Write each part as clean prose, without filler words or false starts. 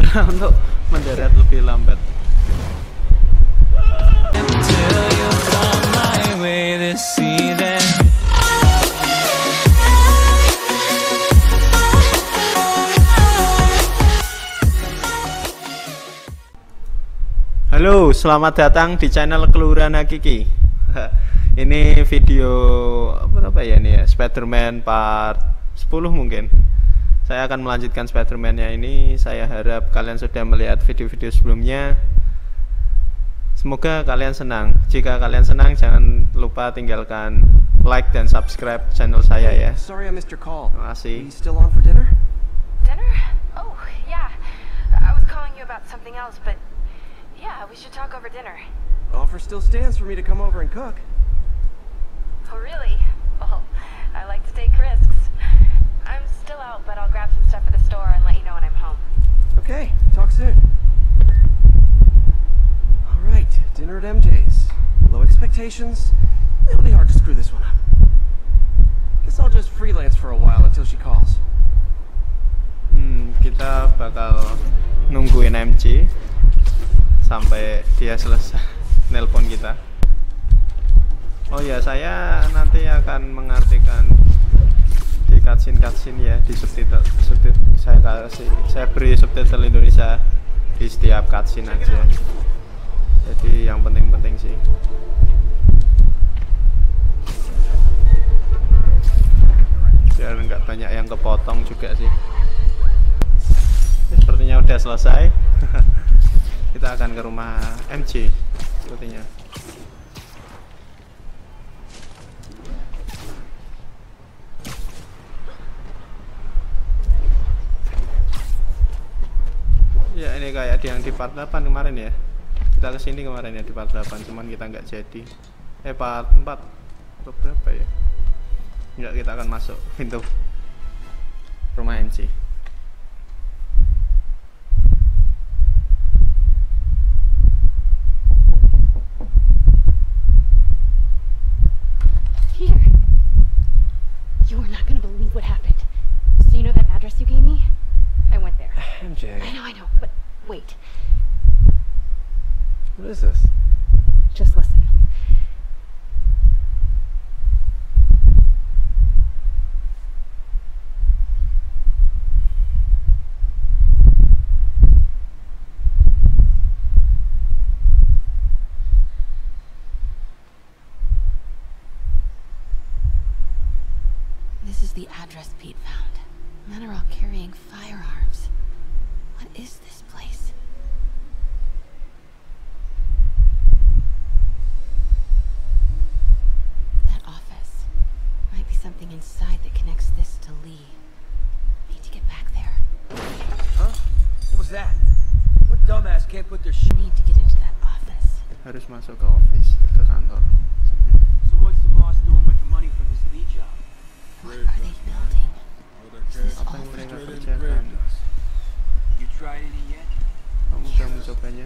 berusaha untuk mendarat lebih lambat. Halo, selamat datang di channel Kelurahan Hakiki. Ini video apa ya ini ya, Spider-Man part 10 mungkin. Saya akan melanjutkan Spider-Man-nya ini. Saya harap kalian sudah melihat video-video sebelumnya. Semoga kalian senang. Jika kalian senang, jangan lupa tinggalkan like dan subscribe channel saya ya. Sorry I missed your call. Terima kasih. Are you still on for dinner? Dinner? Oh, yeah. I was calling you about something else, but yeah, we should talk over dinner. Offer still stands for me to come over and cook. Oh, really? Well, I like to take risks. I'm still out, but I'll grab some stuff at the store and let you know when I'm home. Okay, talk soon. Alright, dinner at MJ's. Low expectations. It'll be hard to screw this one up. Guess I'll just freelance for a while until she calls. Kita bakal nungguin MC sampai dia selesai nelpon kita. Oh ya, saya nanti akan mengartikan di cutscene ya, di subtitle saya beri subtitle Indonesia di setiap cutscene aja. Jadi yang penting-penting sih. Biar nggak banyak yang kepotong juga sih. Sepertinya udah selesai. Kita akan ke rumah MC sepertinya. Ya ini kayak yang di part 8 kemarin ya. Kita kesini kemarin ya di part 8, cuman kita nggak jadi. Part 4 atau berapa ya? Enggak, kita akan masuk pintu rumah MC. Here. You are not going to believe what happened. So you know that address you gave me? I went there. MJ. I know, but wait. What is this? Just listen. This is the address Pete found. Men are all carrying firearms. What is this place? That office. Might be something inside that connects this to Lee. Need to get back there. Huh? What was that? What dumbass can't put their shit? Need to get into that office. Harus masuk ke office, ke kantor. So what's the boss doing with the money from his lead job? What are they building? Is this Apa all yang for mereka Lee? kerjakan? You tried any yet? Kamu sudah mencobanya?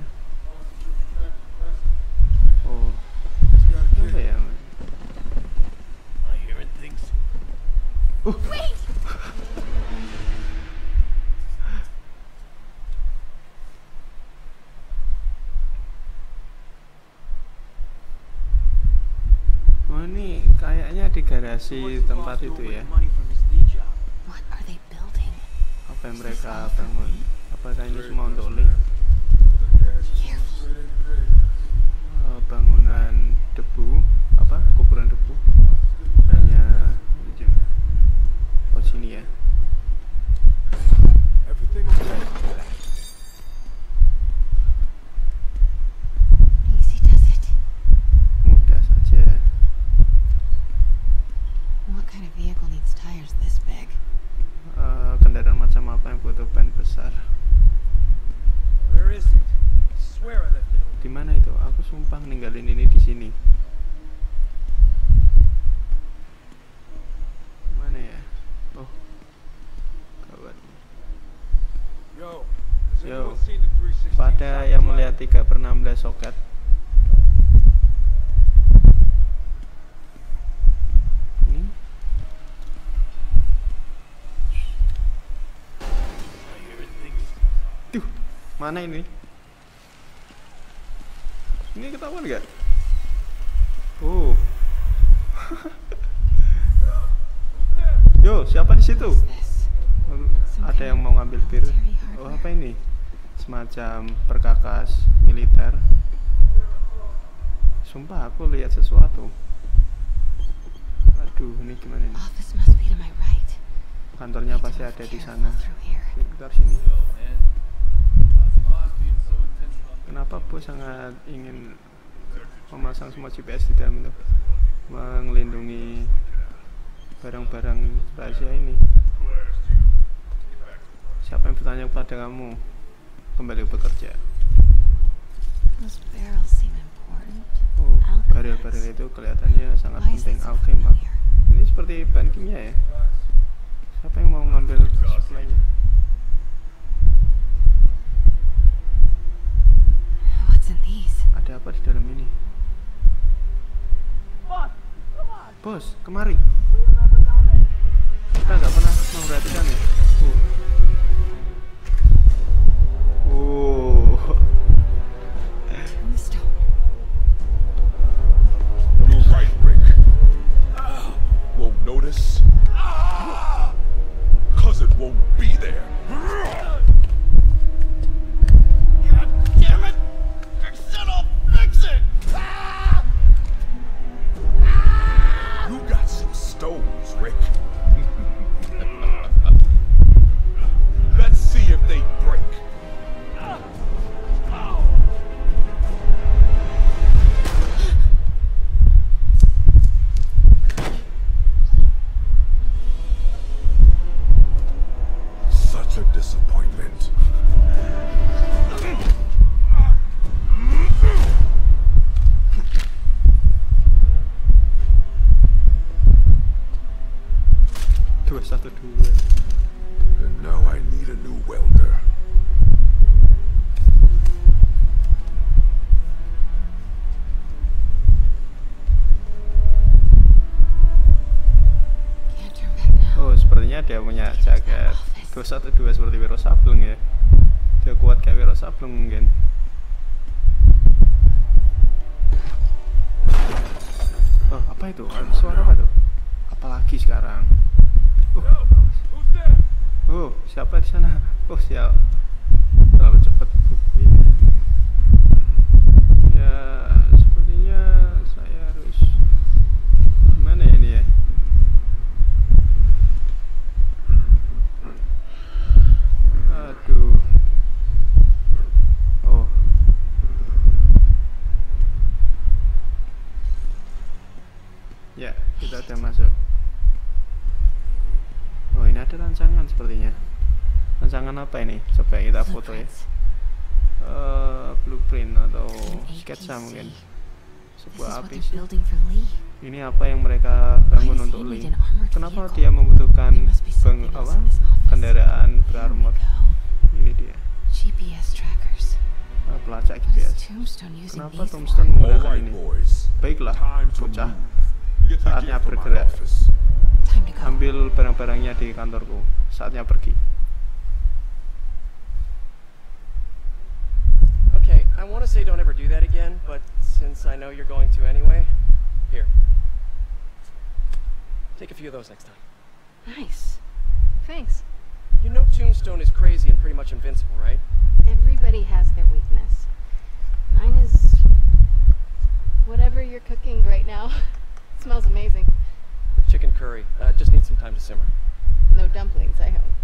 Oh, apa ya? I hearing things. Wait! Oh, ini kayaknya di garasi tempat itu ya. Money from his lead job. What are they building? Apa yang mereka bangun? Apakah ini semua untuk Lee? Careful. Bangunan debu, apa? Kuburan debu. Hanya oh sini ya. Everything okay? Easy does it. Mudah saja. What kind of vehicle needs tires this big? Kendaraan macam apa yang butuh ban besar? Where is it? I swear I left it home. Di mana itu? Aku sumpah ninggalin ini di sini. Mana ya? Oh, kawan. Yo, has Yo. anyone seen the 316 Pada South yang Drive? melihat 3/16 soket. Ini I hearing things. tuh Mana ini? Ini ketahuan nggak? Yo, siapa di situ? Ada yang mau ngambil bir. Oh, apa ini? Semacam perkakas militer. Sumpah aku lihat sesuatu. Aduh, ini gimana ini? Kantornya pasti ada di sana. Sekitar sini. Kenapa bos sangat ingin memasang semua GPS di dalam itu, melindungi barang-barang rahasia ini? Siapa yang bertanya kepada kamu? Kembali bekerja. Oh, baril-baril itu kelihatannya sangat penting. Alkemak. Ini seperti bahan kimia ya? Siapa yang mau ngambil supply-nya? Ada apa di dalam ini? Bos, kemari. Kita nggak pernah memperhatikan ya. You're right, Rick. Won't notice. 'Cause it won't be there. God damn it! I said I'll fix it! You got some stones, Rick. Let's see if they break. Such a disappointment. And now I need a new welder. Oh, sepertinya dia punya jaket 212 seperti Wiro Sableng ya. Dia kuat kayak Wiro Sableng mungkin. Oh, apa itu? Suara apa tuh? Apalagi sekarang? Oh, siapa di sana? Oh, sial. Terlalu cepat ini. Ya, sepertinya saya harus gimana ya ini ya? Aduh. Oh. Ya, kita udah masuk. Oh, ini ada rancangan sepertinya. Rancangan apa ini? Coba kita foto ya. Blueprint atau sketsa mungkin. Sebuah apa sih? Ini apa yang mereka bangun untuk Lee? Kenapa dia membutuhkan kendaraan berarmor? Ini dia. Pelacak GPS. Kenapa Tombstone menggunakan ini? Baiklah, bocah. Saatnya bergerak. Ambil barang-barangnya di kantorku. Saatnya pergi. Okay, I want to say don't ever do that again, but since I know you're going to anyway, here. Take a few of those next time. Nice. Thanks. You know Tombstone is crazy and pretty much invincible, right? Everybody has their weakness. Mine is whatever you're cooking right now. Smells amazing. Chicken curry. Just need some time to simmer. No dumplings, I hope.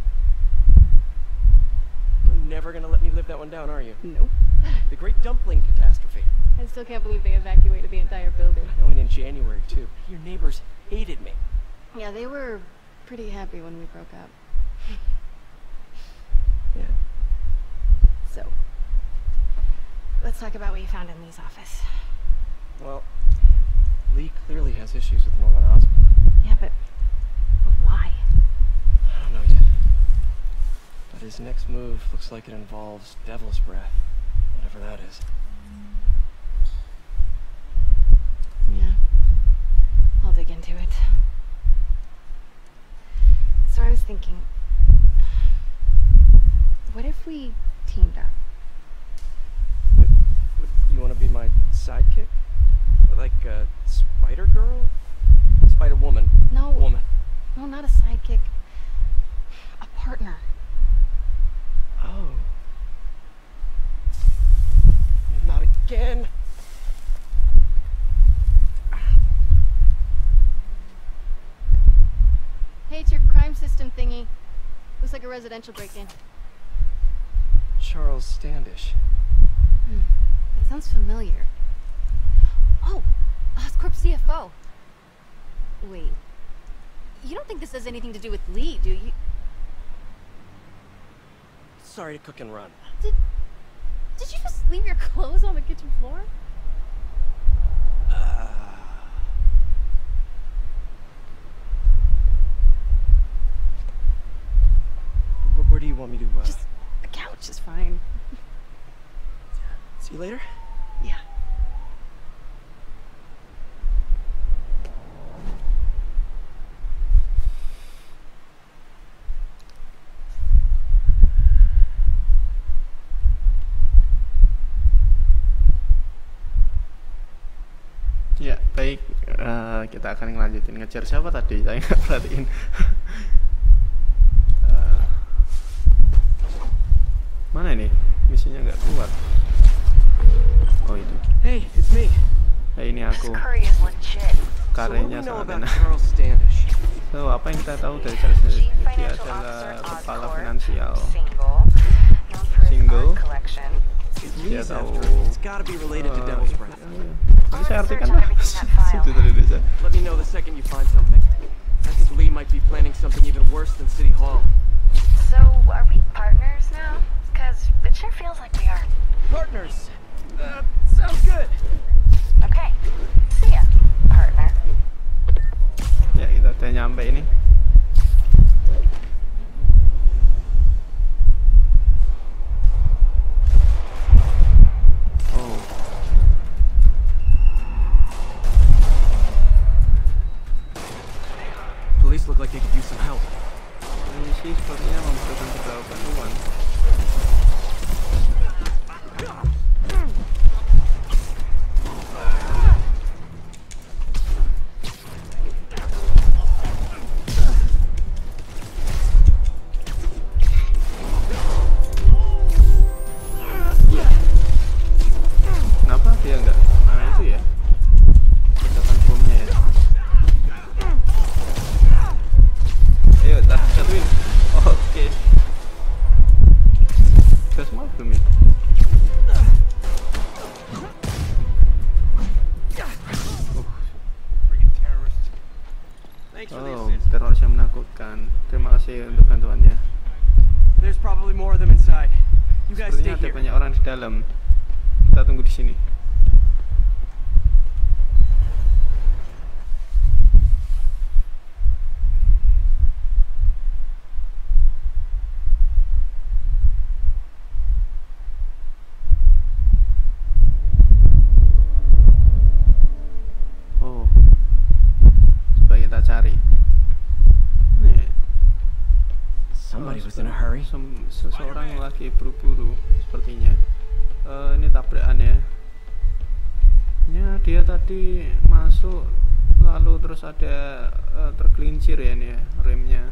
You're never gonna let me live that one down, are you? Nope. The Great Dumpling Catastrophe. I still can't believe they evacuated the entire building. I know, and in January, too. Your neighbors hated me. Yeah, they were pretty happy when we broke up. Yeah. So, let's talk about what you found in Lee's office. Well, Lee clearly has issues with Norman Osborn. Yeah, but why? I don't know yet. But his next move looks like it involves Devil's Breath. Whatever that is. Yeah. I'll dig into it. So I was thinking, what if we teamed up? Looks like a residential break-in. Charles Standish. That sounds familiar. Oh, Oscorp CFO. Wait. You don't think this has anything to do with Lee, do you? Sorry to cook and run. Did you just leave your clothes on the kitchen floor? Where do you want me to, Just the couch is fine. see you later? Yeah. Ya, baik. Kita akan ngelanjutin ngejar siapa tadi? Saya nggak perhatiin. Mana ini? Misinya nggak keluar. Oh itu. Hey, it's me. Ini aku. Curry is legit. Karyanya So what do we know sangat about enak. Charles Standish? So, apa yang kita tahu dari Charles Standish? Chief Dia Financial adalah Officer kepala Oscorp, finansial. single, known for his Single. art collection. If Dia Lee's tahu. after it, it's gotta be related to Devil's Breath. Ini saya artikan I'll lah. research everything in that file. Situ dari desa. Let me know the second you find something. I think Lee might be planning something even worse than City Hall. So, are we partners now? Because it sure feels like we are. Partners! Sounds good! Okay. See ya, partner. Ya, kita udah nyampe ini. Oh. Police look like they could use some help. Polisi sepertinya membutuhkan beberapa bantuan. Kenapa dia nggak? Nah itu ya. Ledakan bomnya ya. Ayo, satuin. Oke. Udah semua belum ya? Oh, teroris yang menakutkan. Terima kasih untuk bantuannya. There's probably more of them inside. You guys stay Sepertinya ada here. banyak orang di dalam. Kita tunggu di sini. Oh, coba kita cari. Nih. Somebody was in a hurry. Seseorang lagi buru-buru sepertinya. Ini tabrakan ya. Dia tadi masuk lalu terus ada tergelincir ya ini ya remnya.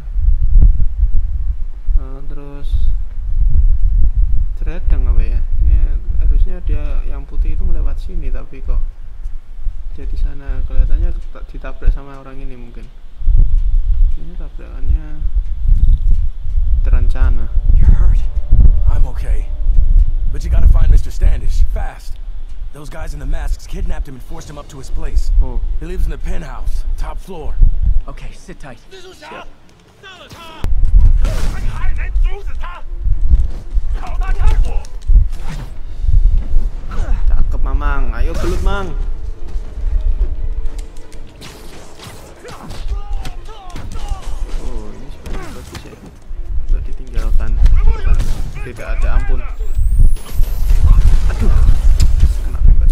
Terus teradang apa ya? Ini harusnya dia yang putih itu lewat sini tapi kok dia di sana, kelihatannya ditabrak sama orang ini mungkin. Ini tabrakannya terencana. You're hurt. I'm okay. But you gotta find Mr. Standish, fast. Those guys in the masks kidnapped him and forced him up to his place. Oh, He lives in the penthouse, top floor. Okay, sit tight. cakep Mamang. Ayo gelut Mang. Oh, ini sebenarnya bagus ya. Udah ditinggalkan. Tidak ada ampun. Aduh, kena tembak.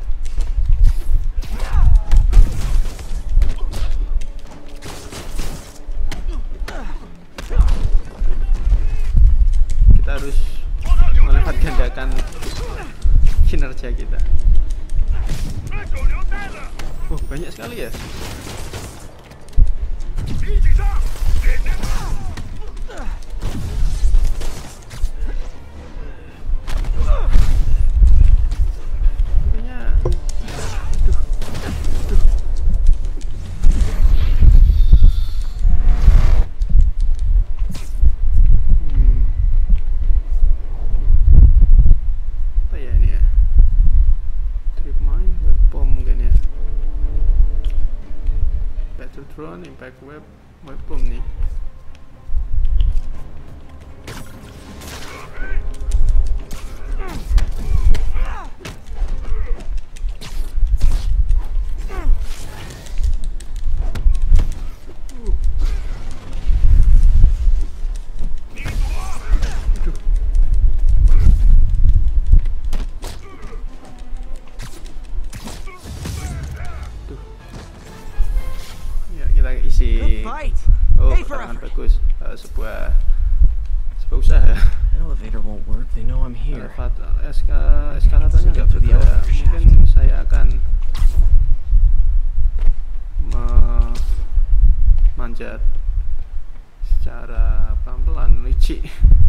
Kita harus melipat gandakan kinerja kita. Oh, banyak sekali ya. Sepertinya, Counter drone, impact web bomb nih. Good fight. Oh, Hey for pertarungan effort. bagus. Sebuah usaha. An elevator won't work. They know I'm here. Eskalatornya nggak juga. Mungkin saya akan manjat secara pelan-pelan, licik.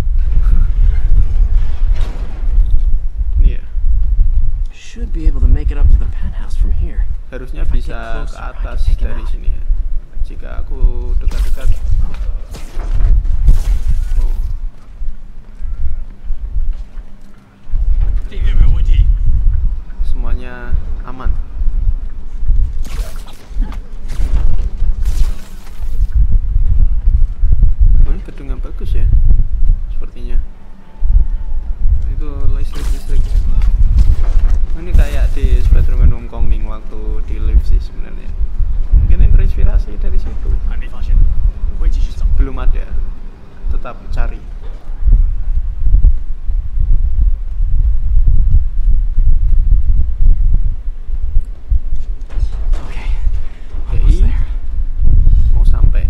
Nih ya, Should be able to make it up to the penthouse from here. harusnya If I get bisa ke closer, I can atas take him dari out. sini ya. Jika aku dekat-dekat. Oh. Semuanya aman. Oh, ini gedung yang bagus ya, sepertinya. Itu listrik. Oh, ini kayak di Spider-Man Homecoming waktu di lift sih sebenarnya. Mungkin terinspirasi dari situ. Belum ada, tetap cari. Okay. Oke, Almost there. mau sampai.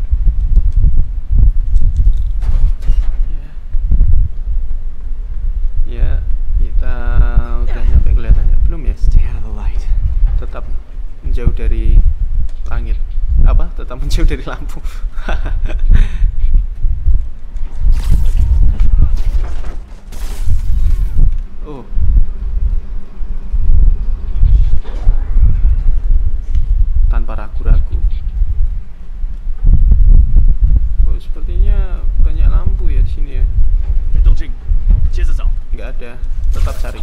Ya, kita udah nyampe kelihatannya. Belum ya? Stay out of the light. Tetap menjauh dari langit. Apa? Tetap menjauh dari lampu. Oh. Tanpa ragu-ragu. Oh, sepertinya banyak lampu ya di sini ya. Nggak ada, tetap cari.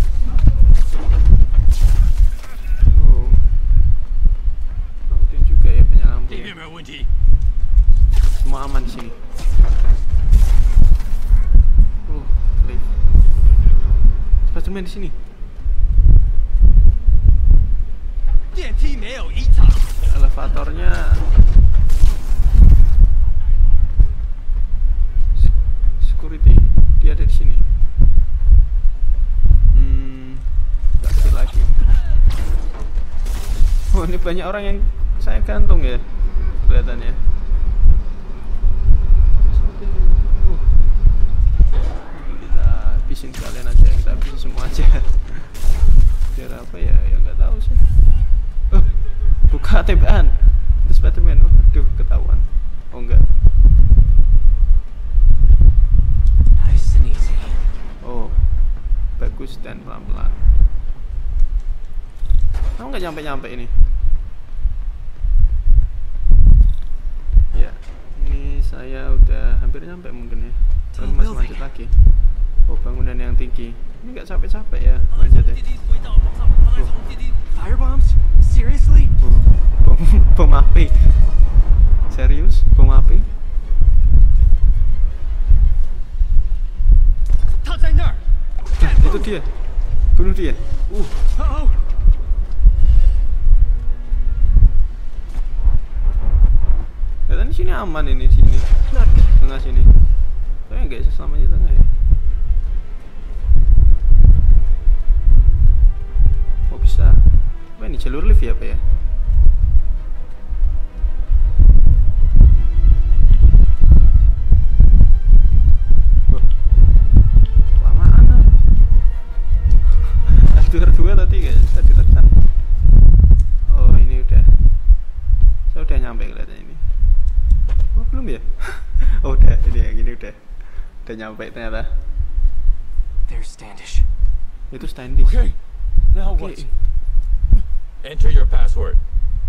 Oh. Ngikutin juga ya banyak lampu ya. Semua aman di sini. Lift. Spider-Man di sini. Elevatornya security, dia ada di sini. Kasih lagi. Oh, ini banyak orang yang saya gantung ya, kelihatannya. Kita habisin kalian aja, kita habisin semua aja. Biar apa ya? Ya nggak tahu sih. Buka TBAN. Itu Spider-Man. Aduh, ketahuan. Oh enggak. Nice and easy. Oh, bagus dan pelan-pelan. Kamu nggak nyampe-nyampe ini? Ya, ini saya udah hampir nyampe mungkin ya. Tapi masih manjat lagi. Oh, bangunan yang tinggi. Ini nggak capek-capek ya manjat ya. Firebombs? Seriously? Bom api. Serius? Bom api? Itu dia. Bunuh dia. Katanya sini aman ini sini. Tengah sini. Tapi nggak bisa selamanya tengah ya. Oh bisa. Apa ini jalur lift ya apa ya? Dua tadi guys, tadi tekan. Oh ini udah, saya udah nyampe kelihatannya ini. Oh belum ya? Oh udah, ini yang ini udah nyampe ternyata. There's Standish. Itu Standish. Okay, now Oke. what? Enter your password.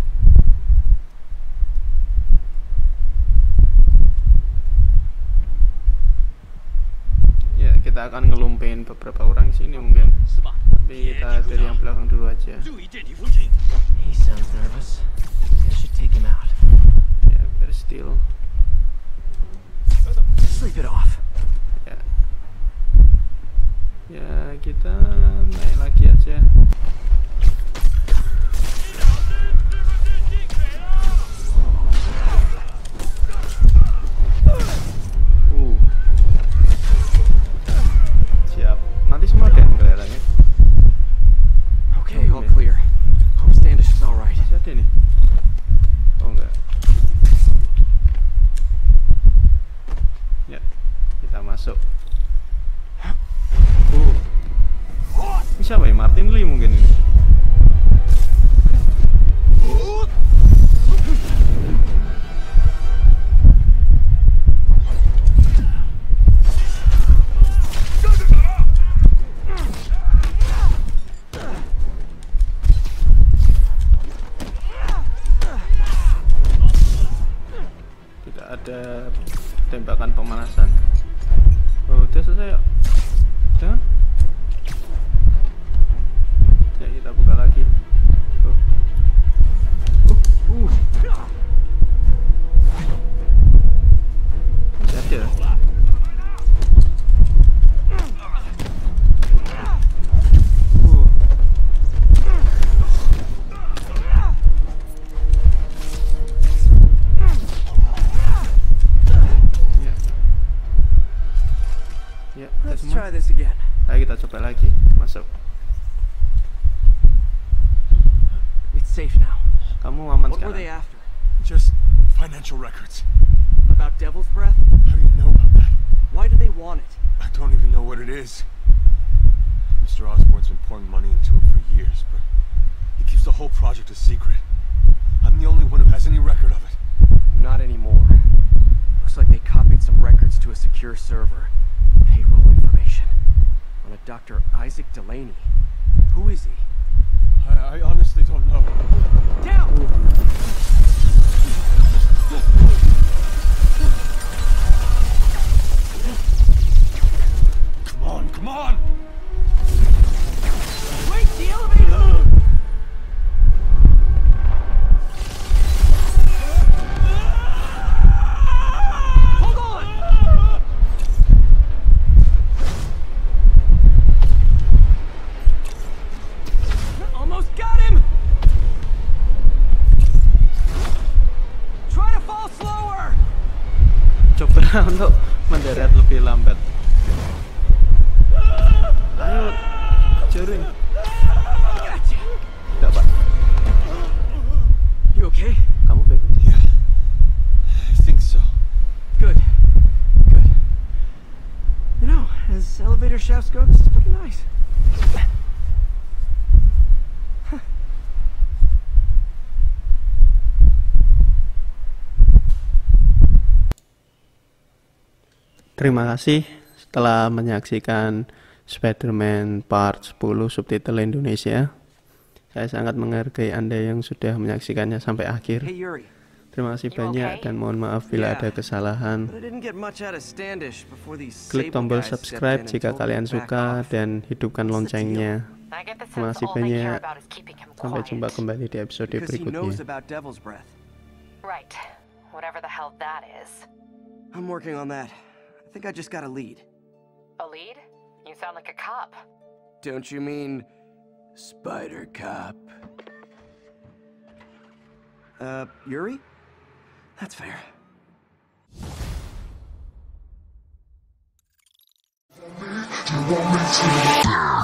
Ya kita akan ngelumpein beberapa orang sini mungkin. Tapi kita dari yang belakang dulu aja. He sounds nervous. I should take him out. Martin Lee mungkin ini. Tidak ada tembakan pemanasan. Oh, udah selesai ya. Jangan. Ya, kita buka lagi. Masih ada. Ya, Let's semua. try this again. Ayo kita coba lagi. Masuk. It's safe now. Kamu aman What were they sekarang. after? Just financial records. About Devil's Breath? How do you know about that? Why do they want it? I don't even know what it is. Mr. Osborn's been pouring money into it for years, but he keeps the whole project a secret. I'm the only one who has any record of it. Not anymore. Looks like they copied some records to a secure server. Payroll information. On a Dr. Isaac Delaney. Who is he? I honestly don't know. Down! Come on, come on! Wait, the elevator! Hold on! Almost got him! Try to fall slower! Coba untuk mendarat lebih lambat. Ayo, jaring. Gotcha! Tidak, Pak. You okay? Kamu baik-baik. Yeah, I think so. Good. Good. You know, as elevator shafts go, this is pretty nice. Terima kasih setelah menyaksikan Spider-Man Part 10 subtitle Indonesia. Saya sangat menghargai Anda yang sudah menyaksikannya sampai akhir. Hey Yuri, Terima kasih You banyak okay? dan mohon maaf bila Yeah. ada kesalahan. but I didn't get much out of Standish before these Klik Sable tombol guys stepped subscribe in and jika told me kalian to back suka off. dan hidupkan What's the loncengnya. I get the Terima sense kasih all they care banyak. about is keeping him Sampai quiet. jumpa kembali di episode Because he knows berikutnya. about Devil's Breath. Right. Whatever the hell that is. I'm working on that. I think I just got a lead. A lead? You sound like a cop. Don't you mean Spider Cop? Yuri? That's fair. You want me to